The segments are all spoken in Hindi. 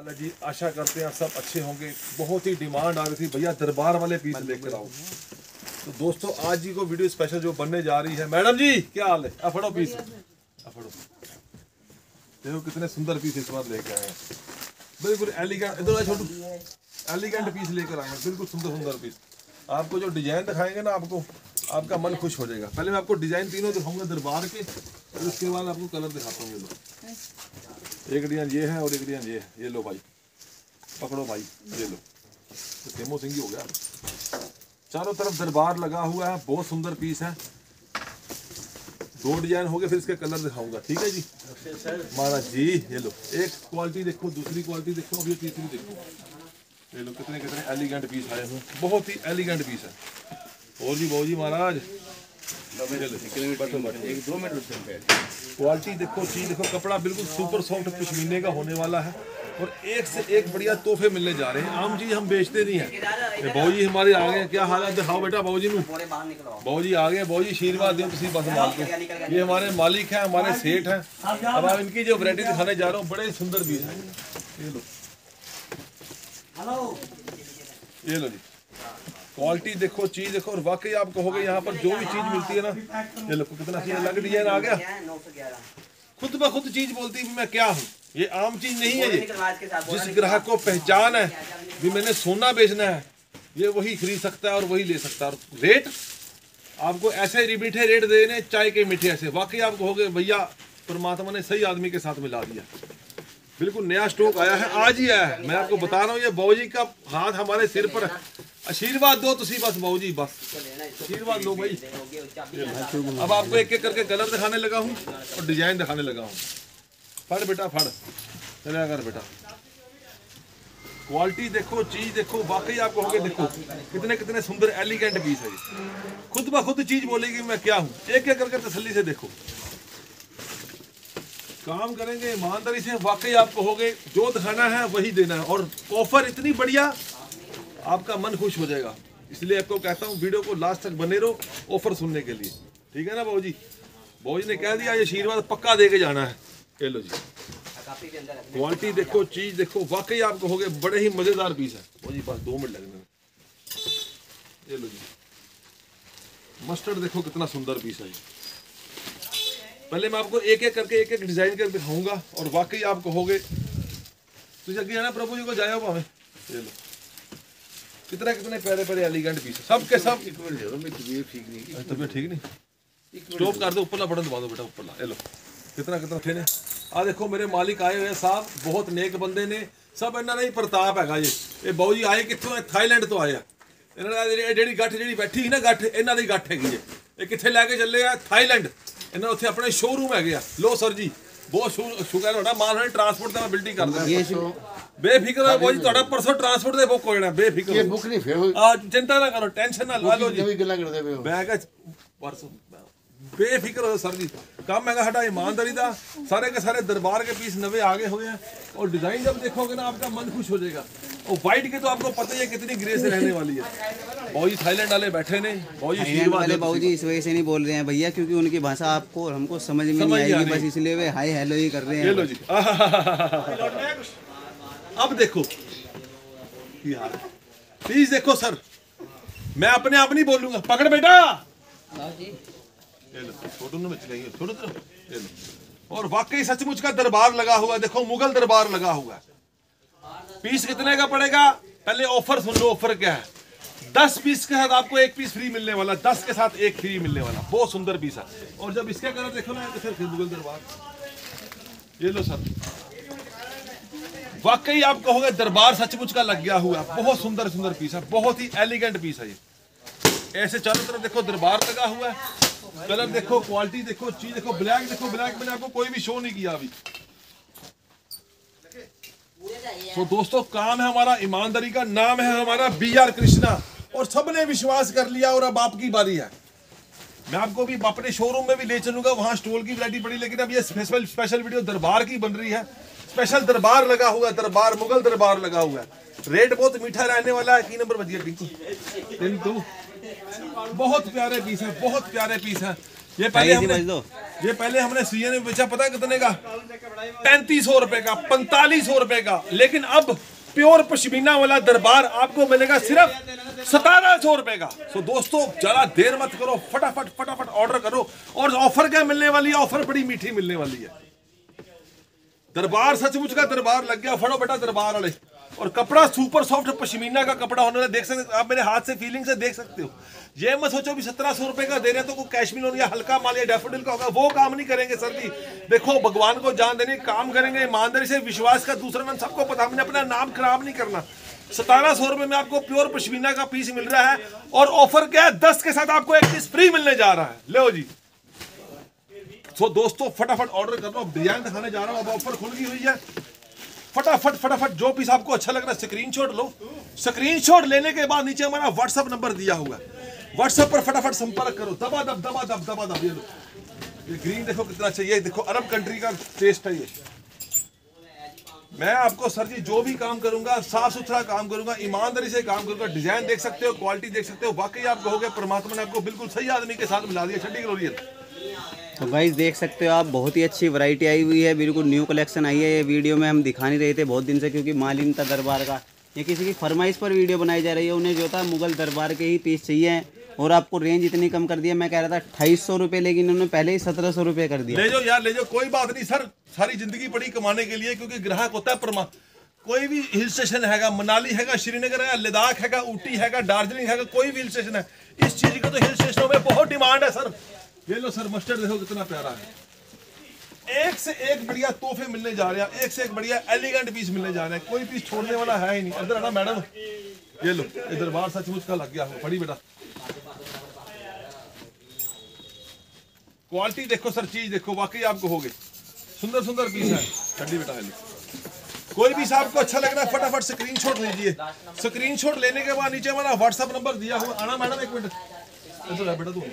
जी आशा करते हैं सब अच्छे होंगे। बहुत ही डिमांड आ रही थी भैया दरबार वाले पीस लेकर आओ, तो दोस्तों आज जी को वीडियो स्पेशल जो बनने जा रही है। मैडम जी क्या हाल है? अफड़ो पीस, अफड़ो देखो कितने सुंदर पीस इस बार लेकर आए हैं, बिल्कुल एलिगेंट। इधर छोटू एलिगेंट पीस लेकर आए हैं, बिल्कुल सुंदर सुंदर पीस। आपको जो डिजाइन दिखाएंगे ना आपको आपका मन खुश हो जाएगा। पहले मैं आपको डिजाइन तीनों दिखाऊंगा दरबार के, और उसके बाद आपको कलर दिखाता हूँ। ये लो एक डिजाइन ये है और एक डिजाइन ये है। ये लो भाई पकड़ो भाई, ये लो तो फेमो सिंह हो गया। चारों तरफ दरबार लगा हुआ है, बहुत सुंदर पीस है। दो डिजाइन हो गए, फिर इसके कलर दिखाऊंगा, ठीक है जी महाराज जी। ये लो एक क्वालिटी देखो, दूसरी क्वालिटी देखो, अब ये तीसरी देखो। ये लो कितने कितने एलिगेंट पीस आए हैं, बहुत ही एलिगेंट पीस है। और जी बहु जी महाराज क्वालिटी देखो, चीज देखो, कपड़ा बिल्कुल सुपर सॉफ्ट पश्मीने का होने वाला है, और एक से एक बढ़िया तोहफे मिलने जा रहे हैं। आम चीज हम बेचते नहीं हैं। बाबू जी हमारे आ गए, क्या हाल है? दिखाओ बेटा बाबू जी में। बाबू जी आ गए, बाबू जी आशीर्वाद दो तुम बस माल के। ये हमारे मालिक हैं, हमारे सेठ हैं। अब आप इनकी जो वैरायटी दिखाने जा रहा हूँ, बड़े सुंदर पीस है। ये लो ये लो जी क्वालिटी देखो, चीज देखो, और वाकई आप कहोगे यहाँ पर जो भी चीज मिलती है ना। ये लो कितना अलग डिजाइन आ गया, खुद ब खुद चीज बोलती है मैं क्या हूँ। ये आम चीज नहीं है। ये जिस ग्राहक को पहचान है भी मैंने सोना बेचना है, ये वही खरीद सकता है और वही ले सकता है। और रेट आपको ऐसे मीठे रेट देने, चाय के मीठे ऐसे। वाकई आप कहोगे भैया परमात्मा ने सही आदमी के साथ मिला दिया। बिल्कुल नया स्टॉक आया है, आज ही आया है। मैं आपको बता रहा हूँ, ये बाबू जी का हाथ हमारे सिर पर है। आशीर्वाद दो तुसी बस बाबू जी, बस आशीर्वाद लो भाई। अब आपको एक एक करके कलर दिखाने लगा हूँ और डिजाइन दिखाने लगा हूँ। फड़ बेटा फड़, चला कर बेटा। क्वालिटी देखो, चीज देखो, वाकई आप कहोगे देखो कितने कितने सुंदर एलिगेंट पीस है। ये खुद ब खुद चीज बोलेगी मैं क्या हूँ। एक एक करके तसल्ली से देखो, काम करेंगे ईमानदारी से। वाकई आप कहोगे जो दिखाना है वही देना है, और ऑफर इतनी बढ़िया आपका मन खुश हो जाएगा। इसलिए आपको कहता हूँ वीडियो को लास्ट तक बने रहो ऑफर सुनने के लिए, ठीक है ना बाबू जी? बाबू जी ने कह दिया ये आशीर्वाद पक्का दे के जाना है। ये लो जी क्वालिटी देखो, चीज देखो, वाकई आप कहोगे बड़े ही मजेदार पीस है। बाबू जी बस 2 मिनट लगने में। ये लो जी मस्टर्ड देखो कितना सुंदर पीस है। पहले मैं आपको एक एक करके एक एक डिजाइन करके दिखाऊंगा, और वाकई आप कहोगे तुझे अगे आना प्रभु जी को जाया हुआ हमें। ये लो कितने कितने प्यारे प्यारे एलिगेंट पीस है, सब के सब। तबीयत ठीक नहीं, स्टॉप कर दो, ऊपरला बटन दबा दो बेटा, ऊपरला। ये लो कितना कितना थे ने। आ देखो मेरे मालिक आए हुए साहब, बहुत नेक बंदे ने। सब इन्हों ने ही प्रताप है। ये बाबू जी आए कितों? थाईलैंड तो आए। इन्होंने जी गठ जी बैठी ना, गठ इन्हों की गठ हैगी। ये कितने लैके चले आ? थाईलैंड। इन्होंने उत्थे अपने शोरूम है। लो सर जी बहुत शुक्र है, माल ट्रांसपोर्ट मैं बिल्डिंग कर दूँ। बेफिक्र हो बाबू जी, तुहाडा परसों ट्रांसपोर्ट दे बुक हो जाना। बेफिक्र ये बुक नहीं फिर चिंता ना करो, टेंशन ना ला लो जी। मैं कह परसों बेफिक्र हो सर जी। काम है साडा ईमानदारी का। सारे के सारे दरबार के पीस नवे आगे हुए हैं, और डिजाइन जब देखोगे ना आपका मन खुश हो जाएगा। और वाइट के तो आपको पता ही है कितनी ग्रे से रहने वाली है। बाबू जी थाईलैंड वाले बैठे ने। बाबू जी बाबू जी इस वजह से नहीं बोल रहे हैं भैया, क्योंकि उनकी भाषा आपको और हमको समझ में नहीं आएगी, बस इसलिए वे हाय हेलो ही कर रहे हैं। ये लो जी अब देखो प्लीज देखो सर, मैं अपने आप नहीं बोलूंगा। पकड़ बेटा, ये लो छोटू में चलेंगे, छोटू तो ये लो। और वाकई सचमुच का दरबार लगा हुआ है। देखो मुगल दरबार लगा हुआ है। पीस कितने का पड़ेगा? पहले ऑफर सुन लो, ऑफर क्या है। 10 पीस के साथ आपको 1 पीस फ्री मिलने वाला, 10 के साथ 1 फ्री मिलने वाला। बहुत सुंदर पीस है। और जब इसका कलर देखो ना, फिर मुगल दरबार। ये लो सर, वाकई आप कहोगे दरबार सचमुच का लग गया हुआ है। बहुत सुंदर सुंदर पीस है, बहुत ही एलिगेंट पीस है। ये ऐसे चारों तरफ देखो दरबार लगा हुआ है। कलर देखो, क्वालिटी देखो, चीज देखो। ब्लैक देखो, ब्लैक मैंने आपको कोई भी शो नहीं किया अभी। तो दोस्तों काम है हमारा ईमानदारी का, नाम है हमारा BR कृष्णा, और सबने विश्वास कर लिया। और अब आपकी बारी है। मैं आपको भी अपने शोरूम में भी ले चलूंगा, वहां स्टॉल की वैरायटी बड़ी। लेकिन अब ये स्पेशल वीडियो दरबार की बन रही है। स्पेशल दरबार लगा हुआ है, दरबार मुगल दरबार लगा हुआ है। रेट बहुत मीठा रहने वाला है। 3 नंबर बज गया टिंकू। बहुत प्यारे पीस है, बहुत प्यारे पीस है। ये पहले बच दो। ये पहले हमने सीए में बेचा पता है कितने का? 3500 रुपए का, 4500 रुपए का। लेकिन अब प्योर पश्मीना वाला दरबार आपको मिलेगा सिर्फ 1700 रुपए का। तो दोस्तों जरा देर मत करो, फटाफट ऑर्डर करो। और ऑफर क्या मिलने वाली है? ऑफर बड़ी मीठी मिलने वाली है। दरबार सचमुच का दरबार लग गया, फड़ो बेटा दरबार वाले। और कपड़ा सुपर सॉफ्ट पश्मीना का कपड़ा होने वाला, देख सकते आप मेरे हाथ से फीलिंग से देख सकते हो। ये मत सोचो भी 1700 रुपए का दे रहे हैं तो कोई कैश्मीर या हल्का माल या डैफोडिल का होगा, वो काम नहीं करेंगे सर जी। देखो भगवान को जान देने काम करेंगे ईमानदारी से, विश्वास का दूसरा नाम सबको पता, हमने अपना नाम खराब नहीं करना। 1700 रुपए में आपको प्योर पश्मीना का पीस मिल रहा है। और ऑफर क्या है? 10 के साथ आपको एक पीस फ्री मिलने जा रहा है। लो जी। तो दोस्तों फटाफट ऑर्डर कर लो। अब डिजाइन दिखाने जा रहा हूं, अब ऑफर खुल गई हुई है। फटाफट जो पीस आपको अच्छा लग रहा है स्क्रीनशॉट लो। स्क्रीनशॉट लेने के बाद नीचे हमारा व्हाट्सएप नंबर दिया हुआ है, व्हाट्सएप पर फटाफट संपर्क करो। दबा दब। ये लो, ये ग्रीन देखो कितना चाहिए। देखो अरब कंट्री का टेस्ट है ये। मैं आपको सर जी जो भी काम करूंगा साफ सुथरा काम करूंगा, ईमानदारी से काम करूंगा। डिजाइन देख सकते हो, क्वालिटी देख सकते हो। वाकई आप कहोगे परमात्मा ने आपको बिल्कुल सही आदमी के साथ मिला दिया। छठी ग्लोरियल। तो गाइस देख सकते हो आप, बहुत ही अच्छी वैरायटी आई हुई है, बिल्कुल न्यू कलेक्शन आई है। ये वीडियो में हम दिखा नहीं रहे थे बहुत दिन से, क्योंकि माल ही नहीं था दरबार का। ये किसी की फरमाइश पर वीडियो बनाई जा रही है। उन्हें जो था मुगल दरबार के ही पीस चाहिए, और आपको रेंज इतनी कम कर दिया। मैं कह रहा था 2800 रुपये, लेकिन उन्होंने पहले ही 1700 रुपये कर दिया। ले जाओ यार, ले जाओ, कोई बात नहीं सर। सारी जिंदगी पड़ी कमाने के लिए, क्योंकि ग्राहक होता है कोई भी हिल स्टेशन हैगा, मनाली हैगा, श्रीनगर है, लद्दाख हैगा, ऊटी हैगा, दार्जिलिंग हैगा, कोई भी हिल स्टेशन है, इस चीज का तो हिल स्टेशनों में बहुत डिमांड है सर। ये लो सर, मस्टर्ड देखो कितना प्यारा है। एक से एक बढ़िया तोहफे मिलने जा रहे हैं, एक से एक बढ़िया एलिगेंट पीस मिलने जा रहे हैं। कोई पीस छोड़ने वाला है ही नहीं। इधर आना मैडम, ये लो, ये दरबार सचमुच का लग गया हो। बड़ी बेटा क्वालिटी देखो सर, चीज देखो, वाकई आप कहोगे सुंदर सुंदर पीस है। ठंडी बेटा है। कोई भी आपको अच्छा लग रहा है फटाफट स्क्रीनशॉट लीजिए। स्क्रीनशॉट लेने के बाद नीचे हमारा व्हाट्सएप नंबर दिया हुआ। आना मैडम, एक मिनट। तो बेटा तू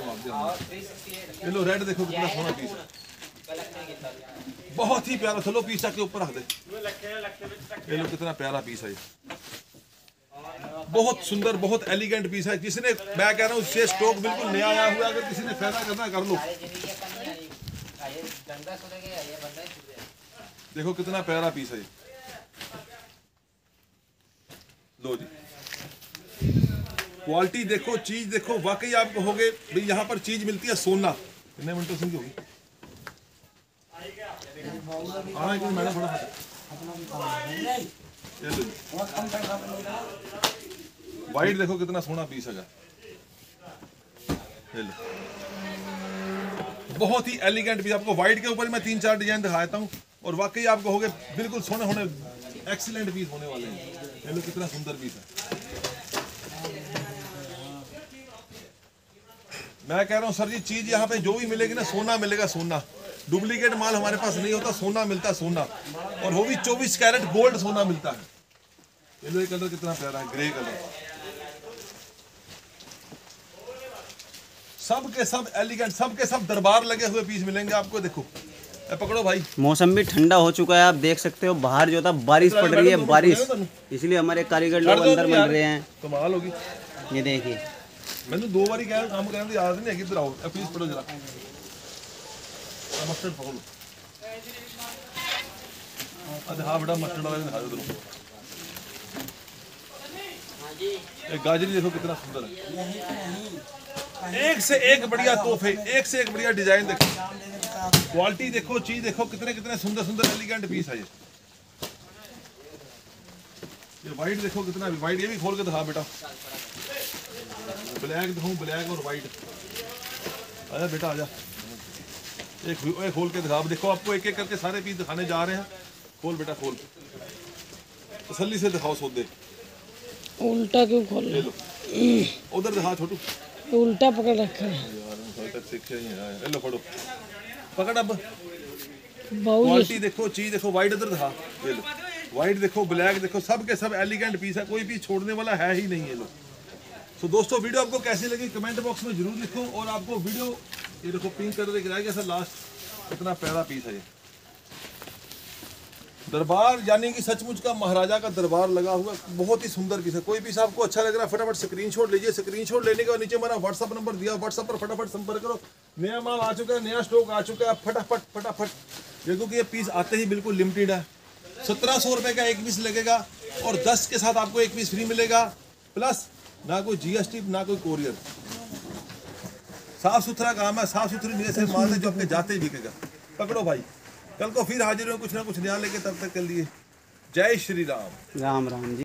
ये लो, रेड देखो कितना सोना पीस है, बहुत ही प्यारा। चलो पीस के ऊपर रख दे। ये लो कितना प्यारा पीस है, बहुत सुंदर, बहुत एलिगेंट पीस है। जिसने, मैं कह रहा हूँ इससे स्टॉक बिल्कुल नया आया हुआ है। अगर किसी ने फायदा करना कर लो। देखो कितना प्यारा पीस है। लो जी, क्वालिटी देखो, चीज देखो, वाकई आप कहोगे भाई यहाँ पर चीज मिलती है सोना। कितने मिनटों से होगी? हाँ एक मैडम थोड़ा वाइट देखो कितना सोना पीस है। ले लो, बहुत ही एलिगेंट पीस। आपको वाइट के ऊपर मैं 3-4 डिजाइन दिखाता हूँ, और वाकई आप कहोगे बिल्कुल सोने होने एक्सीलेंट पीस होने वाले हैं। ये लो कितना सुंदर पीस है। मैं कह रहा हूँ सर जी, चीज यहाँ पे जो भी मिलेगी ना, सोना मिलेगा, सोना। डुप्लीकेट माल हमारे पास नहीं होता, सोना मिलता है, सोना। और वो भी 24 कैरेट गोल्ड सोना मिलता है। ये लो, ये कलर कितना प्यारा है, ग्रे कलर। सब के सब एलिगेंट, सब के सब दरबार लगे हुए पीस मिलेंगे आपको। देखो पकड़ो भाई। मौसम भी ठंडा हो चुका है, आप देख सकते हो। बाहर जो था बारिश पड़ रही है, बारिश, इसलिए हमारे कारीगर लोग अंदर बन रहे हैं। कमाल होगी। ये देखिए, मैंने 2 बार कहा काम करने की आदत नहीं है। किधर आओ, प्लीज पढ़ो जरा। मस्टर्ड पकड़ लो। अच्छा हाँ बेटा, मस्टर्ड वाला दिखा दो। एक गाजरी देखो कितना सुंदर है। एक से एक बढ़िया तोहफे, एक से एक बढ़िया डिजाइन देखो, क्वालिटी देखो, चीज देखो, कितने कितने सुंदर सुंदर एलिगेंट पीस है। ये वाइट देखो कितना, वाइट ये भी खोल के दिखा बेटा। ब्लैक दिखाऊं, ब्लैक और वाइट। आजा बेटा आजा, एक खोल के दिखा। देखो आपको एक एक करके सारे पीस दिखाने जा रहे हैं। खोल बेटा खोल, तसल्ली से दिखाओ सौदे। उल्टा क्यों खोल ले लो, उधर दिखा छोटू, उल्टा पकड़ रखा है यार। लो पकड़ो, पकड़। अब बाबू क्वालिटी देखो, चीज देखो, वाइट उधर दिखा। ये लो, वाइट देखो, ब्लैक देखो, सब के सब एलिगेंट पीस है, कोई पीस छोड़ने वाला है ही नहीं है। लो तो दोस्तों, वीडियो आपको कैसी लगी कमेंट बॉक्स में जरूर लिखो। और आपको वीडियो, ये देखो पिंक कलर दिख रहा है कैसा, लास्ट कितना प्यारा पीस है ये। दरबार यानी कि सचमुच का महाराजा का दरबार लगा हुआ, बहुत ही सुंदर पीस है। कोई पीस आपको अच्छा लग रहा है फटाफट स्क्रीनशॉट लीजिए। स्क्रीनशॉट लेने के बाद नीचे मेरा व्हाट्सअप नंबर दिया, व्हाट्सअप पर फटाफट संपर्क करो। नया माल आ चुका है, नया स्टॉक आ चुका है, फटाफट फटाफट देखो कि ये पीस आते ही बिल्कुल लिमिटेड है। 1700 रुपये का एक पीस लगेगा और 10 के साथ आपको एक पीस फ्री मिलेगा, प्लस ना कोई GST ना कोई कोरियर। साफ सुथरा काम है, साफ सुथरी नीयत से माल है जो आपके जाते ही बिकेगा। पकड़ो भाई, कल को फिर हाजिर हो कुछ ना कुछ नया लेके, तब तक के लिए जय श्री राम। राम राम जी।